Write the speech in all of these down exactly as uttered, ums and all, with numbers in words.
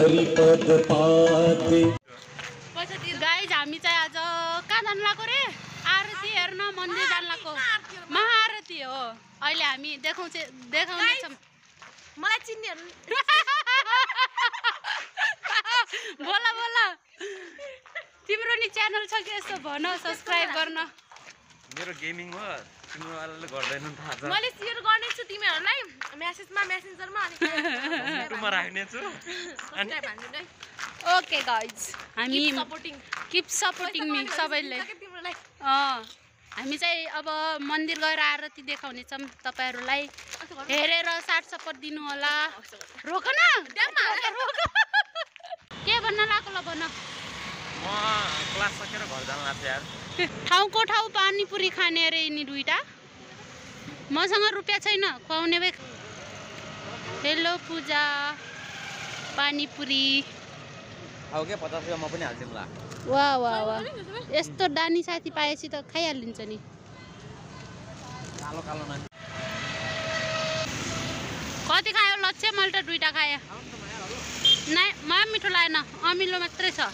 हरिपद पाते। गाइज हामी चाहिँ आज कहाँ जानु लाग्यो रे? आरती हेर्न मन्दिर जानु लाग्यो। महाआरती हो। अहिले हामी देखाउँछ देखाउने छौँ। मलाई चिन्नेहरु बोला बोला तिम्रो नि च्यानल छ कि यसो भन सब्स्क्राइब गर्न। मेरो गेमिङ हो तिम्रो वालाले गर्दैन थाहा छ। मैले शेयर गर्ने छु तिमीहरुलाई मेसेजमा मेसेन्जरमा अनि युट्युबमा राख्ने छु अनि भन्नु नै। ओके गाइज हामी सपोर्टिङ किप सपोर्टिङ मी सबैले। अ हामी चाहिँ अब मन्दिर गएर आरती देखाउने छौँ तपाईहरुलाई। हेरेर साथ सपोर्ट दिनु होला। रोक न रोक। के भन्न लाग्यो ल भन। म क्लास सकेर घर जान लाग्छ यार। ठाउँको ठाउँ पानीपुरी खाने अरे यिनी दुईटा। मसँग रुपियाँ छैन खुवाउने बे। हेलो पूजा पानीपुरी आउ के पचास रुपैयाँ म पनि हाल्छु ल। वाह वाह वाह यस्तो दानी साथी पाएपछि त खाइहालिन्छ नि। कालो कालो नानी कति खायो लक्ष्य? मैले त दुईटा खाएँ। नै मलाई मिठो लागेन अमिलो मात्रै छ।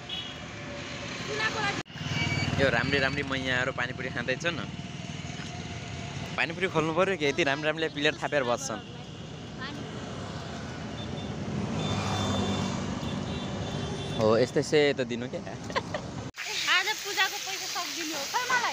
यो राम्री राम्री मैयाहरू पानीपुरी खाँदैछन्। पानीपुरी खोल्नु पर्यो कि यति राम्रो राम्रले प्लेट थापेर बस्छन्। हो यस्तै से त दिनु क्या। आज पूजाको पैसा सक्दिनु हो खै मलाई।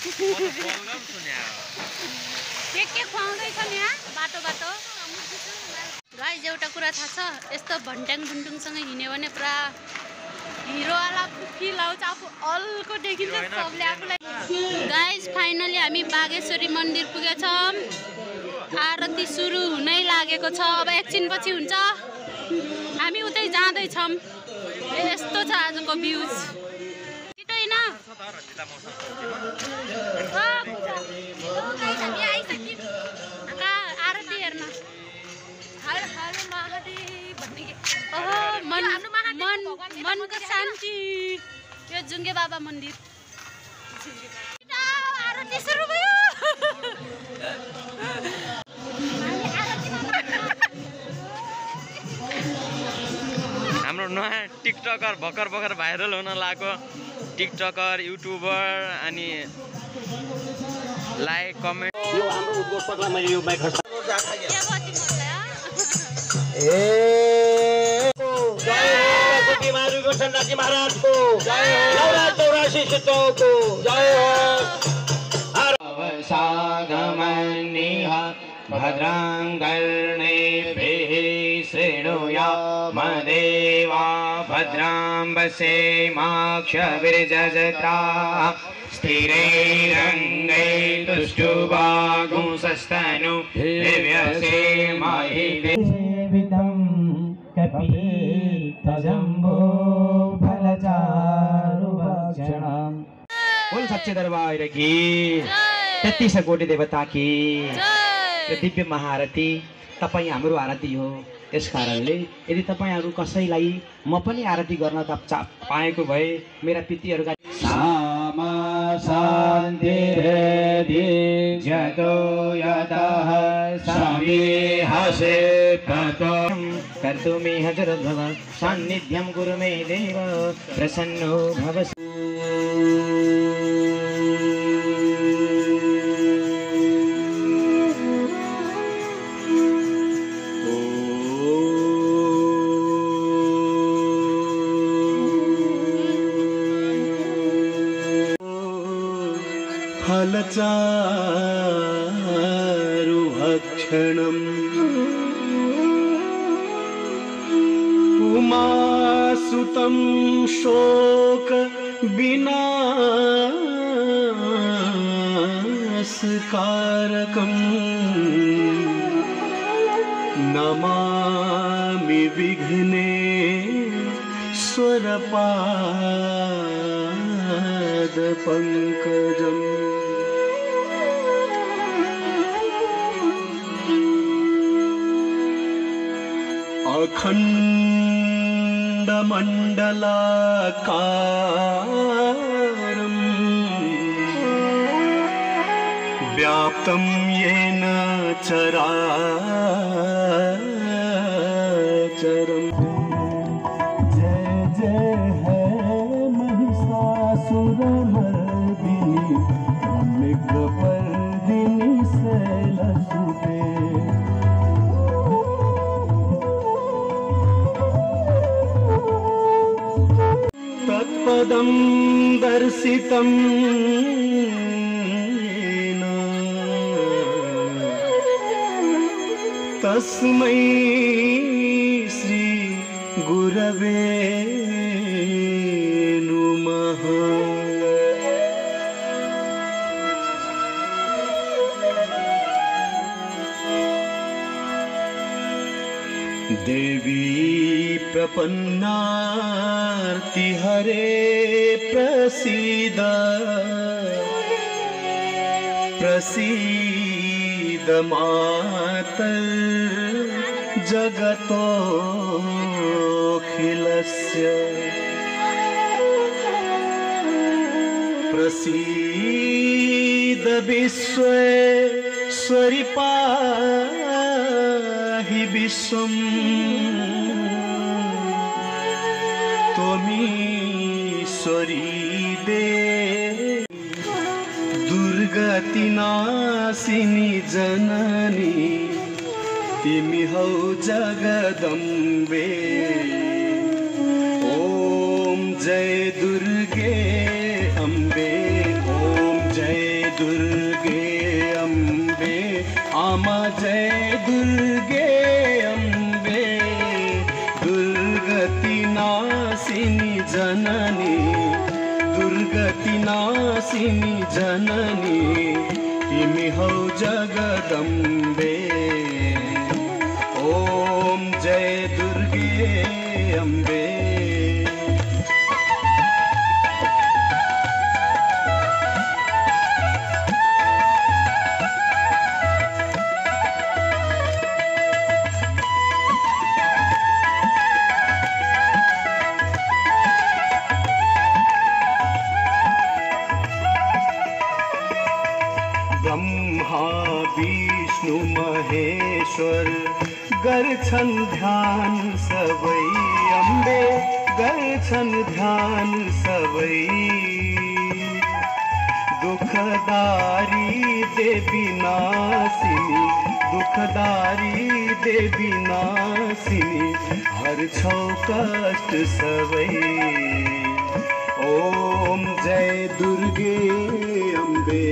के के खुवाउँदैछ नि यहाँ बाटो बाटो। गाइज एउटा कुरा थाहा छ यस्तो भन्ट्याङ बुन्टुङसँग हिँड्यो भने पुरा हिरोवाला फिल आउँछ। आफू अल्को देखिन्छ सबले आफूलाई। गाइज फाइनली हामी बागेश्वरी मन्दिर पुगेछौँ। आरती सुरु हुनै लागेको छ। अब एकछिन पछि हुन्छ। हामी उतै जाँदैछौँ। यस्तो छ आजको भ्यूज। छिटो हैन आरती हेर्न। हर हर महादेव भन्ने के ओहो मन मन मनको शान्ति। यो जुङ्गे बाबा मन्दिर। आरती सुरु भयो। हाम्रो नयाँ टिकटकर भर्खर भर्खर भाइरल हुन लाग्यो। टिकटकर युट्युबर अनि लाइक कमेन्ट यो हाम्रो उद्घोषकलाई मैले यो माइक खर्च के भयो तिमीलाई? ए जय हो गुटी मारू गोठनजी महाराजको जय हो। नौरा चौरासी सिद्धौको जय हो। अवसागमनिह भद्रां कर्णेभिः शृणुयामदेवा भद्रां वसेमाक्षभिर्जजत्राः स्थिरैरङ्गैः तुष्टुवागुंसस्तनुभिर्व्यसेमहि सेवितं कपितजम्बो फलचारुभक्षणम्। बोल सच्चे दरबार की तेत्तीस कोटि देवता की यो दिव्य महाआरती तपाईँ हाम्रो आरती हो। यस कारणले यदि तपाईँहरू कसैलाई म पनि आरती गर्न पाएको भए मेरा पितृहरूका सामा शान्तिरेधि जतो यतः समीहसे ततो कर्तुमिह जरद्भव सान्निध्यं कुरु मे देव प्रसन्नो भव। फलचारुभक्षणम् उमासुतं शोक विनाशकारकम् नमामि विघ्नेश्वरपादपङ्कजम्। अखण्डमण्डलाकारम् व्याप्तं येन चराचरम्। पदं दर्शितं येन तस्मै श्री गुरवे नमः। देवी प्रपन्नार्तिहरे प्रसीद प्रसीद मातर्जगतोऽखिलस्य प्रसीद विश्वेश्वरि पाहि विश्वम् त्वमीश्वरी देवी दुर्गतिनाशिनी जननी तिमी हौ जगदम्बे। ओम जय दुर्गे अम्बे, ओम जय दुर्गे अम्बे, आमा जय दुर्गे अम्बे। दुर्गतिनाशिनी जननी दुर्गतिनाशिनी जननी तिमी हौ जगदम्बे। ओम जय दुर्गे अम्बे। ब्रह्मा विष्णु महेश्वर गर्छन् ध्यान सबै अम्बे, गर्छन् ध्यान सबै। दुखदारी देवी नासिनी, दुखदारी देवी नासिनी हर्छौ कष्ट सबै। ओम जय दुर्गे अम्बे।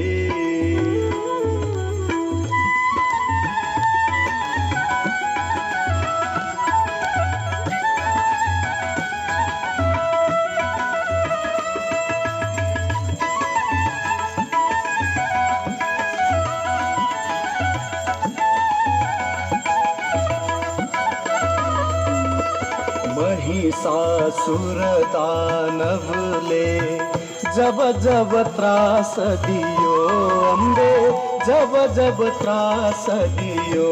महिषासुर दानवले जब जब त्रास दियो अम्बे, जब जब त्रास दियो।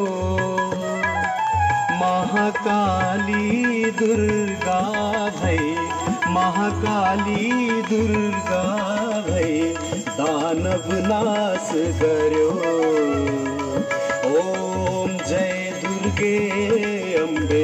महाकाली दुर्गा भई, महाकाली दुर्गा भई दानव नाश गर्यो। ओम जय दुर्गे अम्बे।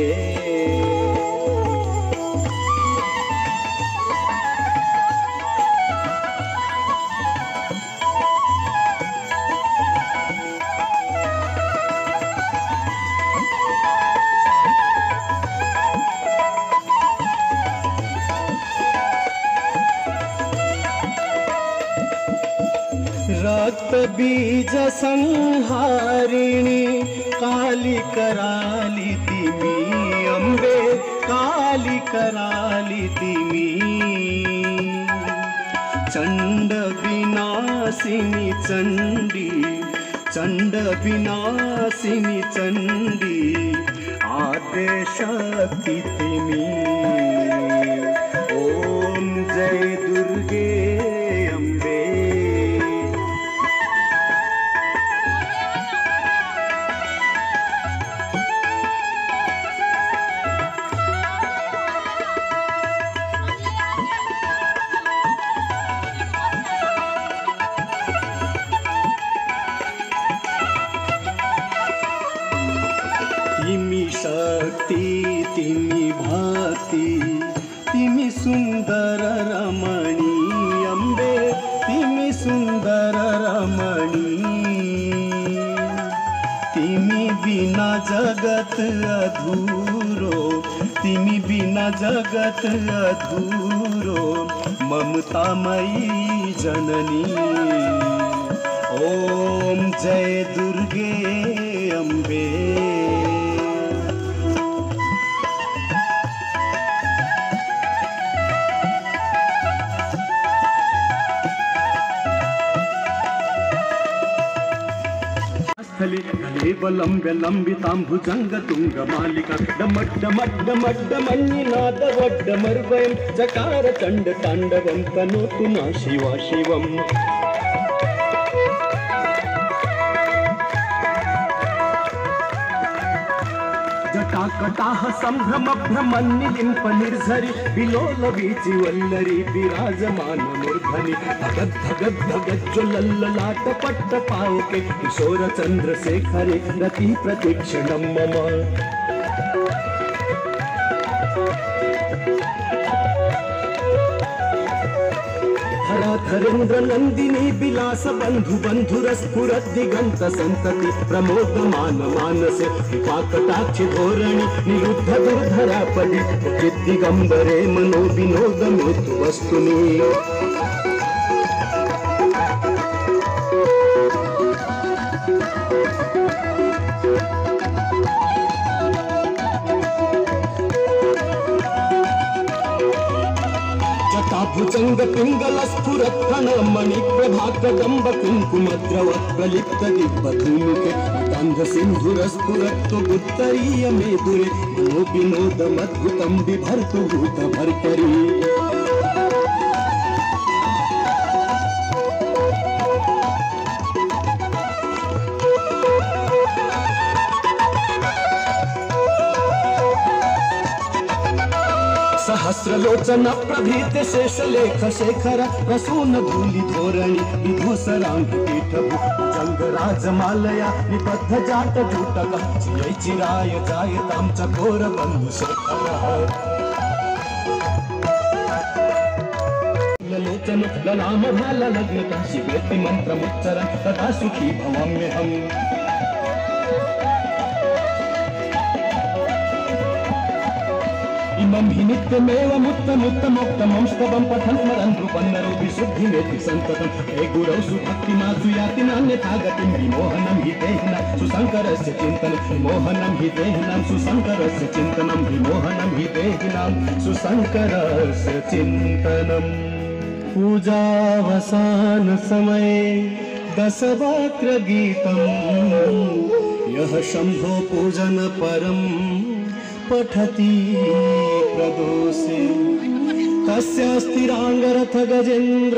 रक्त बीज संहारिणी काली कराली तिमी अम्बे, काली कराली तिमी। चंड विनाशिनी चंडी, चंड विनाशिनी चंडी आद्य शक्ति तिमी। ओम जय दुर्गे अम्बे। तिमी शक्ति तिमी भक्ति तिमी सुंदर रमणी अम्बे, तिमी सुंदर रमणी। तिमी बिना जगत अधूरो, तिमी बिना जगत अधूरो। ममतामयी जननी। ओम जय दुर्गे अम्बे। स्थले कलेवलम्ब्य लम्बितां भुजङ्गतुङ्गमालिका डमड्डमड्डमड्डमन्निनादवड्डमर्वयं चकार चण्ड ताण्डवं तनोतु न शिवा शिवम्। जटाकटाह सम्भ्रम भ्रमन्निलिम्प निर्झरि विलोल वीचि वल्लरी विराजमान मूर्धनि धगद् धगद् धगद् ज्वलल्ललाट पट्ट पावके किशोर चन्द्रशेखरे रति प्रतिक्षणं मम। धरेन्द्र नंदिनी विलास बंधु बंधुरस्फुरद् दिगंत संतति प्रमोदमान मानसे कृपाकटाक्ष धोरणि निरुद्ध दुर्धरापदि दिगंबरे मनो विनोद मेतु वस्तुनि। भुजंग पिंगल स्फुरत् प्रणमणि प्रभा कदम्ब कुंकुमद्रव प्रलिप्त दिव्यधूमिके गंध सिंधुर स्फुरत् उत्तरीय मेदुरे मनो विनोदमद्भुतं बिभर्तु भूत भर्तरि। सहस्रलोचन प्रभृत शेषलेख शेखर प्रसून धूलि धोरणि विभूषरांग पीठभु जंगराजमालया निबद्ध जाट जूटक चिरै चिराय जायतां चकोर बंधु शेखर। लोचन ललाम भाल लग्न शिवेति मंत्रमुच्चरन् तदा सुखी भवाम्यहम्। इमं हि नित्यमेवमुत्तमुत्तमोत्तमं स्तवं पठन् स्मरन् नृपन्नरो विशुद्धिमेति सन्ततं। हे गुरौ सुभक्तिमासु याति नान्यथा गतिं विमोहनं हि देहिनां सुशङ्करस्य चिन्तनं विमोहनं हि देहिनां सुशङ्करस्य चिन्तनं विमोहनं हि देहिनां सुशङ्करस्य चिन्तनम्। पूजावसान समये दशवक्त्र गीतं यः शम्भो पूजन परं पठति प्रदोषे तस्यास्तिरांगरथ गजेन्द्र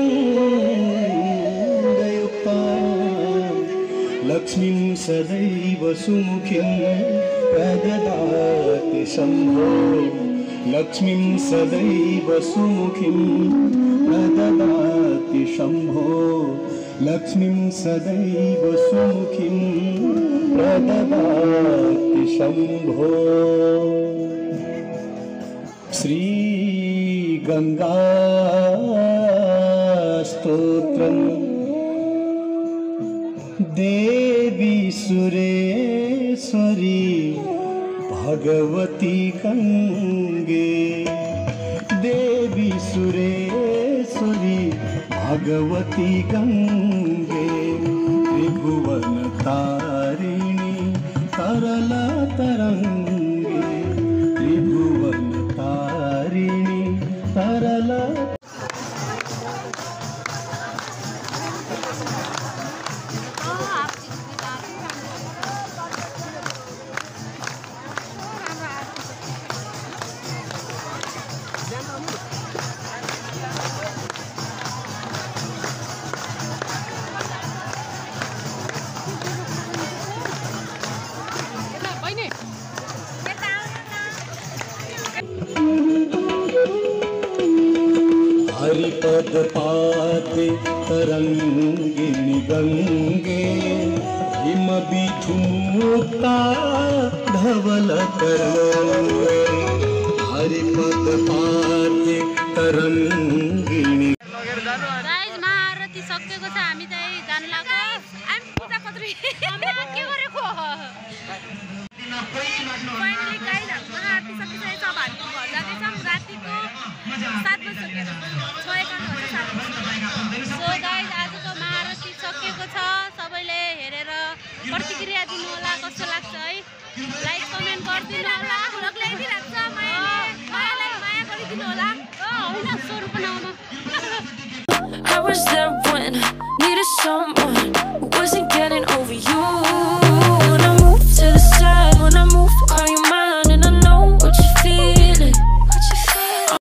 तुरंगयुक्ता लक्ष्मीं सदैव सुमुखीं प्रददाति शम्भो। लक्ष्मीं सदैव सुमुखीं प्रददाति शम्भो। लक्ष्मीं सदैव सुमुखीं प्रददाति शम्भो। श्री गंगा स्तोत्रम् देवी सुरेश्वरी भगवती गंगे। देवी सुरेश्वरी भगवती गंगे त्रिभुवन तारिणी तरल तरंगे। त्रिभुवन तारिणी तरल हरिपद पाते तरंगिणी गंगे हिम विधुमुक्ता धवल तरंगे। हरिपद पाते तरंगिणी। गाइस महाआरती सकेको छ, हामी चाहिँ जान लाग्यो। हामी पूजा कत्रै हामी के गरेको फाइनली गाइस महाआरती सकिसकेको छ। हामी घर जाँदैछौँ। रातिको सात बजे सो गाइज आजको महारथी सकिएको छ। सबैले हेरेर प्रतिक्रिया दिनु होला कस्तो लाग्छ है। लाइक कमेन्ट गरिदिनु होला। ल्याइदिरहेको छ मायाले मायालाई माया गरिदिनु होला। होइन स्वरूप बनाउनु I was there when needed someone